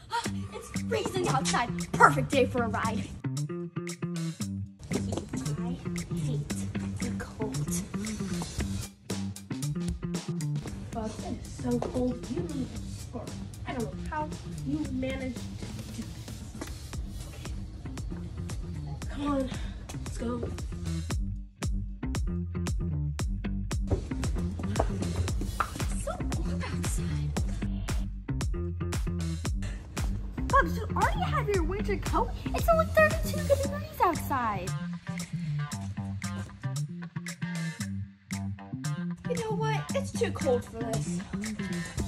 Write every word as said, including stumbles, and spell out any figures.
It's freezing outside. Perfect day for a ride. I hate the cold. But it is so cold, you need a scarf. I don't know how you managed to do this. Okay. Come on, let's go. It's so warm outside. Bugs, you already have your winter coat. It's only thirty-two degrees outside. You know what? It's too cold for this.